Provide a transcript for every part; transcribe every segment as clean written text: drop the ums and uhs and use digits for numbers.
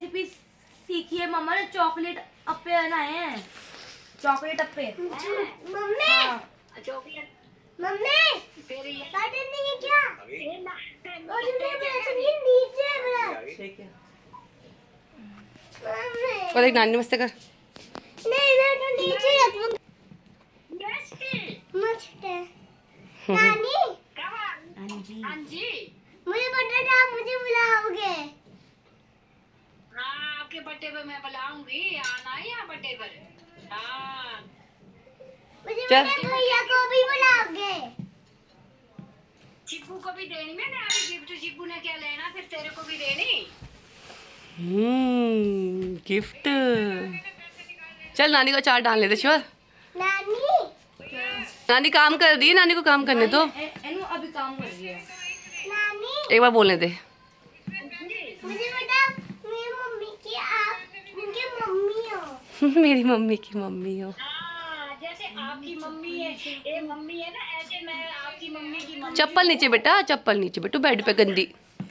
Recipe सीखी है मम्मा ने, चॉकलेट अप्पे बनाए हैं। Chocolate appe mummy. Chocolate mummy फिर ये काटन नहीं है क्या? और तुमने नीचे बना ठीक है। और एक नानी नमस्ते कर। नहीं मैं तो नीचे रखूं। नमस्ते नानी। हाँ जी मुझे बर्थडे था, मुझे बुलाओगे? हाँ आपके बर्थडे पे मैं बुलाऊंगी, आना है यहाँ बर्थडे पर। हाँ मुझे मेरे भैया को भी बुलाओगे? चिक्कू को भी देनी है ना अभी गिफ्ट। चिक्कू ने क्या लेना, फिर तेरे को भी देनी। गिफ्ट। चल नानी को चाट डाल लेते शिवा। नानी नानी काम कर रही है, नानी को काम करने दो। एनु अभी काम कर रही है। नानी एक बार बोलने दे। मुझे बता, मेरी मम्मी की आप उनकी मम्मी हो। मेरी मम्मी की मम्मी हो। हाँ जैसे आपकी मम्मी है, ये मम्मी है ना, ऐसे मैं आपकी मम्मी की मम्मी। चप्पल नीचे बेटा, चप्पल नीचे बेटू, बेड पे गंदी।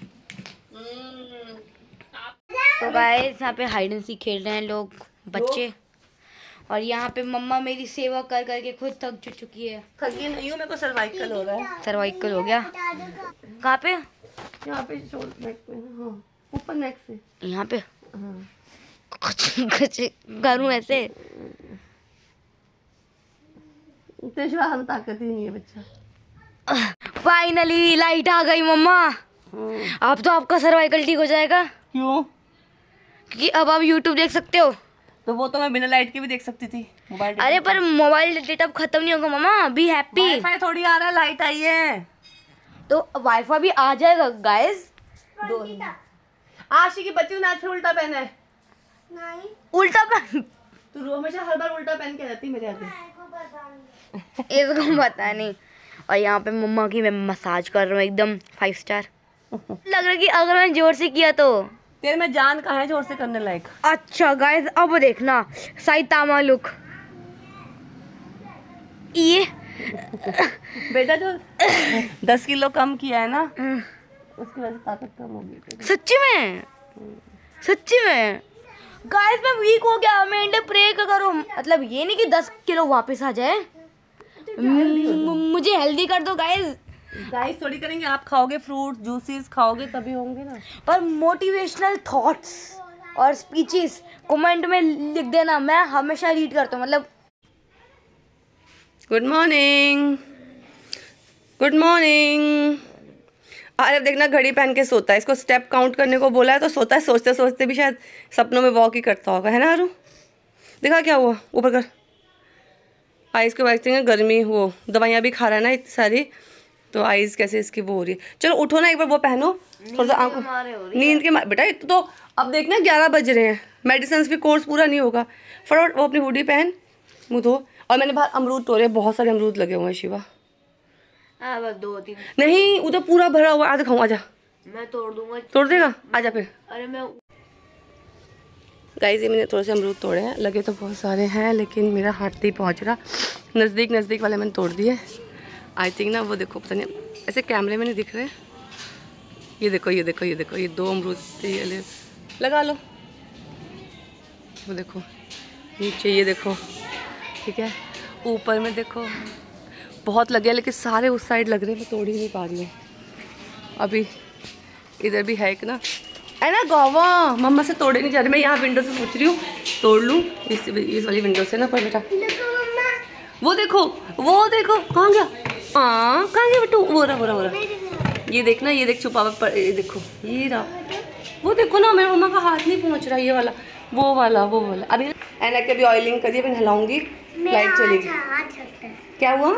तो गाइस यहाँ पे हाइड एंड सीक खेल रहे हैं लोग बच्चे, और यहाँ पे मम्मा मेरी सेवा कर करके खुद थक चुकी है। थकी नहीं हूँ, मेरे को सर्वाइकल हो रहा है। सर्वाइकल हो गया? कहाँ पे? यहाँ पे शोल्डर नेक पे। हाँ ऊपर नेक से यहाँ पे। हाँ। कुछ करूँ ऐसे? तेजवा हम ताकत ही नहीं है बच्चा। फाइनली लाइट आ गई मम्मा। अब तो आपका सर्वाइकल ठीक हो जाएगा। क्यों? क्योंकि अब आप YouTube देख सकते हो। तो वो तो मैं बिना लाइट के भी देख सकती थी मोबाइल। अरे पर मोबाइल डेटा खत्म नहीं होगा मम्मा, बी हैप्पी। वाईफाई थोड़ी आ रहा है, लाइट आई है तो वाईफाई भी आ जाएगा गाइस। आशी की बच्ची ने आज फिर उल्टा पहना है। नहीं उल्टा पहन। तू हमेशा हर बार उल्टा पहन के रहती मेरे आगे। इसको पता नहीं। और यहाँ पे मम्मा की मैं मसाज कर रहा हूँ एकदम 5 स्टार। लग रहा है कि अगर मैंने जोर से किया तो। तेरे में जान कहाँ है जोर से करने लायक। अच्छा गाइस अब देखना साइतामा लुक। ये बेटा जो 10 किलो कम किया है ना, उसकी वजह से ताकत कम होगी। सच्ची में? सच्ची में गाइस मैं वीक हो गया। मैं इंडे प्रे करो, मतलब ये नहीं कि 10 किलो वापस आ जाए। मुझे हेल्दी कर दो गाइस। गाइस थोड़ी करेंगे, आप खाओगे फ्रूट जूसेस खाओगे तभी होंगे ना। पर मोटिवेशनल थॉट्स और स्पीचेस कमेंट में लिख देना, मैं हमेशा रीड करता हूँ। मतलब गुड मॉर्निंग, गुड मॉर्निंग। अरे देखना घड़ी पहन के सोता है, इसको स्टेप काउंट करने को बोला है तो सोता है। सोचते सोचते भी शायद सपनों में वॉक ही करता होगा, है ना आरू? देखा क्या हुआ, ऊपर कर। आइज़ के वैक्सिंग है, गर्मी वो दवाइयाँ भी खा रहा है ना इतनी सारी, तो आइज़ कैसे इसकी वो हो रही है। चलो उठो ना एक बार, वो पहनो थोड़ा सा आंखों नींद के बेटा। तो अब देखना 11 बज रहे हैं, मेडिसिन भी कोर्स पूरा नहीं होगा। फटाफट वो अपनी हुडी पहन, मुँह धो। और मैंने बाहर अमरूद तोड़े, बहुत सारे अमरूद लगे हुए हैं शिवा। बस 2-3 नहीं उधर पूरा भरा हुआ, आधा खाऊँ, आजा। मैं तोड़ दूंगा। तोड़ देगा, आजा फिर। अरे मैं गाइस ये मैंने थोड़े से अमरूद तोड़े हैं, लगे तो बहुत सारे हैं लेकिन मेरा हाथ नहीं पहुंच रहा। नज़दीक नज़दीक वाले मैंने तोड़ दिए। आई थिंक ना वो देखो, पता नहीं ऐसे कैमरे में नहीं दिख रहे। ये देखो ये देखो ये देखो, ये 2 अमरूद ये लगा लो। वो देखो नीचे, ये देखो, ठीक है। ऊपर में देखो बहुत लगे, लेकिन सारे उस साइड लग रहे हैं, मैं तोड़ ही नहीं पा रही हूँ। अभी इधर भी है एक ना, है ना गौवा। मम्मा से तोड़े नहीं जा रहे। मैं यहाँ विंडो से सोच रही हूँ तोड़ लूँ, इस वाली विंडो से ना। पर बेटा वो देखो कहाँ गया? हाँ कहाँ गया बेटू? वो रहा। ये देखना, ये देख छुपा हुआ, ये देखो ये रहा। वो देखो ना, मेरे मम्मा का हाथ नहीं पहुँच रहा। ये वाला वो वाला अभी एना के भी ऑयलिंग करिए, अभी नहलाऊंगी, लाइट चलेगी। क्या हुआ?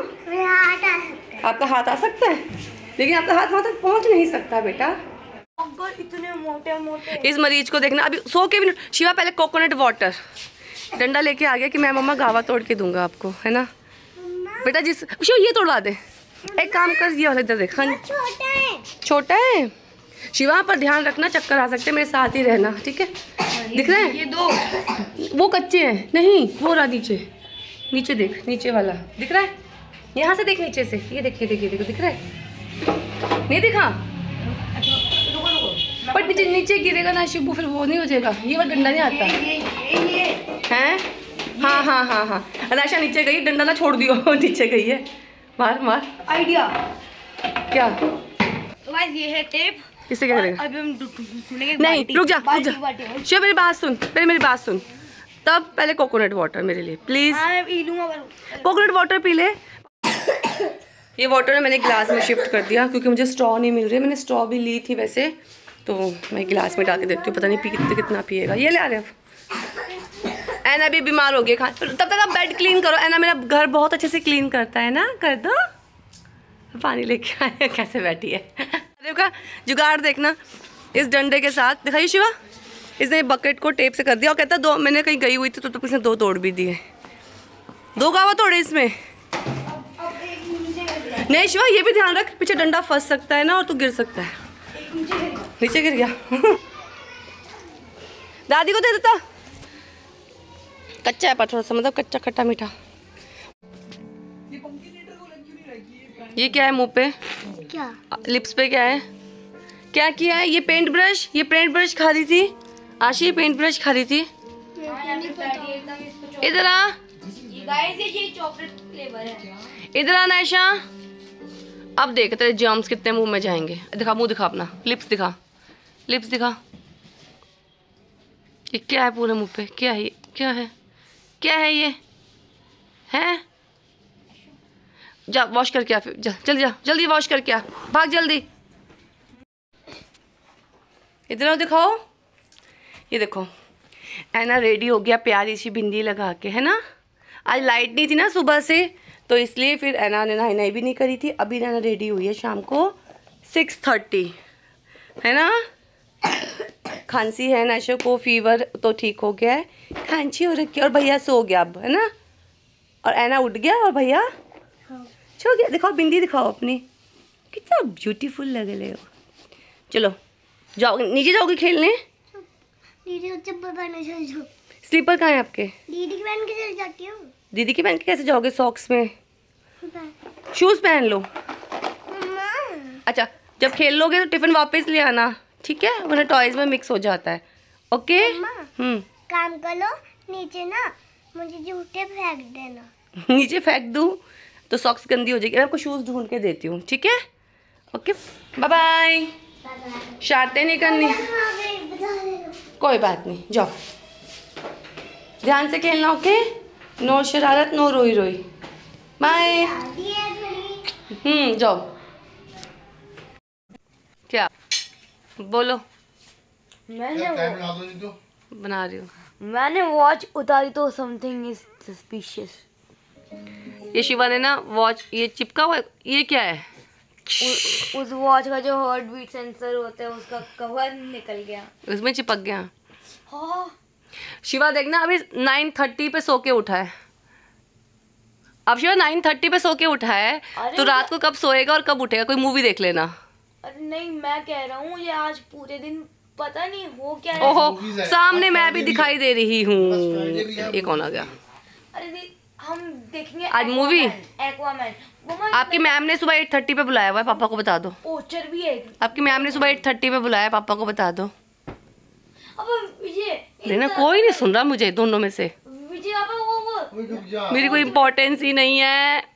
आपका हाथ आ सकता है, लेकिन आपका हाथ वहाँ तक पहुँच नहीं सकता बेटा। इतने मोटे मोटे। इस मरीज को देखना, अभी सो के भी। शिवा पहले कोकोनट वाटर डंडा लेके आ गया कि मैं मम्मा गावा तोड़ के दूंगा आपको, है ना बेटा। शिवा ये तोड़वा दे। एक काम कर, ये वाला इधर देख। हाँ छोटा है शिवा, पर ध्यान रखना, चक्कर आ सकते, मेरे साथ ही रहना, ठीक है? दिख रहे हैं ये 2 वो कच्चे हैं। नहीं वो रहा नीचे, नीचे देख, नीचे वाला दिख रहा है। यहाँ से देख नीचे से, ये देखिए देखिए देखो, दिख रहा है? नहीं दिखा? पर नीचे नीचे गिरेगा ना शिबू, फिर वो नहीं हो जाएगा। ये वाला डंडा नहीं आता हैं? हाँ हाँ हाँ हाँ, अनाशा नीचे गई, डंडा ना छोड़ दियो। नीचे गई है, मार मार। आइडिया क्या? तो गाइस ये है टेप। इससे क्या करेगा? अभी हम ढूंढेंगे। नहीं रुक जा, शिव मेरी बात सुन, पहले मेरी बात सुन। तब पहले कोकोनट वाटर मेरे लिए प्लीज। मैं पी लूंगा। कोकोनट वाटर पी ले। ये वाटर मैंने गिलास में शिफ्ट कर दिया क्योंकि मुझे स्ट्रॉ नहीं मिल रही। मैंने स्ट्रॉ भी ली थी वैसे, तो मैं गिलास में डाल के देखती हूँ, पता नहीं कितना पिएगा। ये ले आ रहे। एना भी बीमार हो गई तब तक आप बेड क्लीन करो। एना मेरा घर बहुत अच्छे से क्लीन करता है ना, कर दो। पानी लेके आए, कैसे बैठी है। अरे का जुगाड़ देखना, इस डंडे के साथ दिखाइए शिवा। इसने बकेट को टेप से कर दिया और कहता दो, मैंने कहीं गई हुई थी तो इसने 2 तोड़ भी दिए। 2 गावा तोड़े इसमें। नहीं शिवा ये भी ध्यान रख, पीछे डंडा फंस सकता है ना और तू गिर सकता है। नीचे गिर गया। दादी को दे देता। कच्चा है पर थोड़ा सा, मतलब कच्चा खट्टा मीठा। ये क्या है मुंह पे? क्या? लिप्स पे क्या है? क्या किया है? ये पेंट ब्रश, ये पेंट ब्रश खा रही थी आशी, ये पेंट ब्रश खा रही थी। इधर आ, ये चॉकलेट फ्लेवर है। इधर आ नायशा। अब देख तेरे जर्म्स कितने मुंह में जाएंगे। दिखा मुंह दिखा अपना, लिप्स दिखा, लिप्स दिखा। ये क्या है पूरे मुंह पे? क्या है ये? क्या है? क्या है ये? हैं? जा वॉश करके आ, फिर जा जल्दी, जा जल्दी वॉश करके आ, भाग जल्दी। इधर आओ, दिखाओ। ये देखो एना रेडी हो गया प्यारी सी बिंदी लगा के, है ना। आज लाइट नहीं थी ना सुबह से, तो इसलिए फिर एना ने नहाई भी नहीं करी थी। अभी एना रेडी हुई है शाम को 6:30, है ना। खांसी है नाशो को, फीवर तो ठीक हो गया है, खांसी हो रखी है। और भैया सो गया अब, है ना। और एना उठ गया और भैया सो गया। दिखाओ बिंदी दिखाओ अपनी, कितना ब्यूटीफुल लग रहे हो। चलो जाओ, नीचे जाओगे खेलने? दीदी को चप्पल पहने चल जाओ। स्लीपर कहाँ है आपके? दीदी की पहन के चल जाती हूँ। दीदी की पहन के कैसे जाओगे? सॉक्स में शूज पहन लो। मम्मा। अच्छा जब खेल लोगे तो टिफिन वापस ले आना, ठीक है, वरना टॉयज में मिक्स हो जाता है। ओके काम कर लो, नीचे ना मुझे जूते फेंक देना। नीचे फेंक दूँ तो सॉक्स गंदी हो जाएगी। मैं आपको शूज ढूंढ के देती हूँ, ठीक है। Okay bye bye. शरारतें नहीं करनी, कोई बात नहीं, जाओ ध्यान से खेलना। ओके, नो शरारत, नो रोई रोई। बाय। जाओ। क्या बोलो? मैंने बना रही हूँ। मैंने वॉच उतारी तो समथिंग इज सस्पिशियस। ये शिवा ने ना वॉच, ये चिपका हुआ, ये क्या है? उस वॉच का जो हार्ट बीट सेंसर होता है उसका कवर निकल गया, उसमें चिपक गया। हाँ। शिवा देखना अभी 9:30 पे सो के उठा है। अब शिवा 9:30 पे सो के उठा है, तो रात को कब सोएगा और कब उठेगा? कोई मूवी देख लेना। अरे नहीं, मैं कह रहा हूँ ये आज पूरे दिन पता नहीं हो क्या है। ओहो सामने मैं भी दिखाई दे रही हूँ। ये कौन आ गया? अरे हम देखेंगे आज मूवी। एक्वामैन। आपकी मैम ने सुबह 8:30 पे बुलाया हुआ है, पापा को बता दो। ओचर भी है। आपकी मैम ने सुबह 8:30 पे बुलाया है, पापा को बता दो। अब विजय लेना, कोई नहीं सुन रहा मुझे दोनों में से। विजय अब वो मेरी कोई इम्पोर्टेंस ही नहीं है।